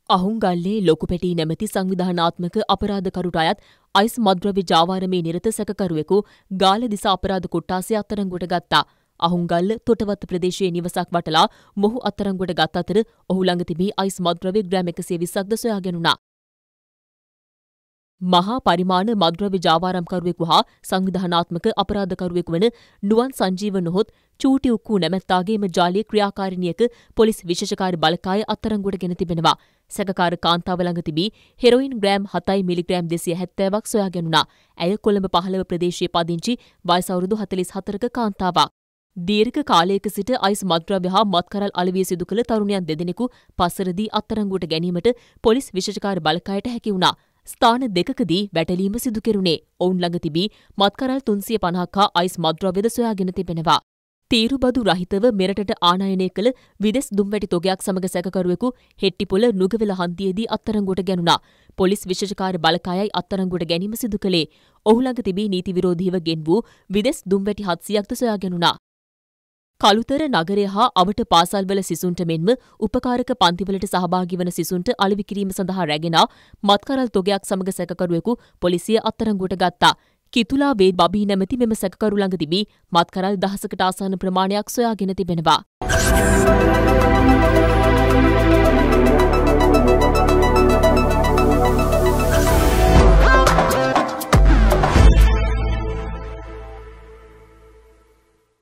අහුන්ගල්ලේ ලොකුපැටි නැමැති සංවිධානාත්මක අපරාධකරුට අයත් අයිස් මද්‍රව්‍ය ජාවාරමේ නිරත සැකකරුවෙකු ගාල දිස අපරාධ කොට්ටාසය අත්අඩංගුවට ගත්තා. අහුන්ගල්ල තොටවත්ත ප්‍රදේශයේ නිවසක් වටලා මොහු අත්අඩංගුවට ගත් අතර ඔහු ළඟ තිබී අයිස් මද්‍රව්‍ය ග්‍රෑම් 120ක්ද සොයා ගැනුණා. මහා පරිමාණ මද්‍රව්‍ය ජාවාරම්කරුවෙකු හා සංවිධානාත්මක අපරාධකරුවෙකු වන නුවන් සංජීව නොහොත් චූටි උක්කු නැමැත්තාගේම ජාලීය ක්‍රියාකාරිනියක පොලිස් විශේෂකාර්ය බලකාය අත්අඩංගුවට ගෙන තිබෙනවා. සැකකාර කාන්තාව ළඟ තිබී හෙරොයින් ග්‍රෑම් 7 මිලිග්‍රෑම් 270ක් සොයා ගැනුණා. ඇය කොළඹ 15 ප්‍රදේශයේ පදිංචි වයස අවුරුදු 44ක කාන්තාවක්. දීර්ඝ කාලයක සිට අයිස් මද්‍රව්‍ය හා මත්කරල් අලෙවිය සිදු කළ තරුණයන් දෙදෙනෙකු පස්සරදී අත්අඩංගුවට ගැනීමට පොලිස් විශේෂකාර්ය බලකායට හැකි වුණා. ස්ථාන දෙකකදී වැටලීම සිදු කෙරුණේ. ඔවුන් ළඟ තිබී මත්කරල් 350ක් හා අයිස් මද්‍රව්‍යද සොයාගෙන තිබෙනවා. තීරුබදු රහිතව මෙරටට ආනයනය කළ විදෙස් දුම්වැටි තොගයක් සමග සැකකරුවෙකු හෙට්ටිපොළ නුගවෙල හන්දියේදී අත්අඩංගුවට ගැනුණා. පොලිස් විශේෂකාර්ය බලකායයි අත්අඩංගුවට ගැනීම සිදු කළේ. ඔහු ළඟ තිබී නීති විරෝධීව ගෙන් වූ විදෙස් දුම්වැටි 700ක්ද සොයා ගැනුණා. කළුතර නගරය හා අවට පාසල්වල සිසුන්ට මෙන්ම උපකාරක පන්තිවලට සහභාගී වන සිසුන්ට අලෙවි කිරීම සඳහා රැගෙන මත්කරල් තොගයක් සමග සැකකරුවෙකු පොලිසිය අත්අඩංගුවට ගත්තා. කිතුලා වේද් බබී නැමැති මෙම සැකකරු ළඟ තිබී මත්කරල් දහසකට ආසන්න ප්‍රමාණයක් සොයාගෙන තිබෙනවා.